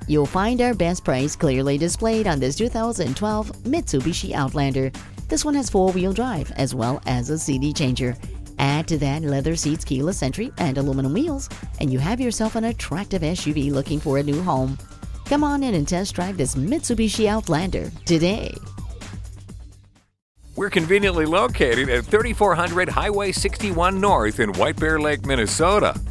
You'll find our best price clearly displayed on this 2012 Mitsubishi Outlander. This one has 4-wheel drive as well as a CD changer. Add to that leather seats, keyless entry, and aluminum wheels, and you have yourself an attractive SUV looking for a new home. Come on in and test drive this Mitsubishi Outlander today. We're conveniently located at 3400 Highway 61 North in White Bear Lake, Minnesota.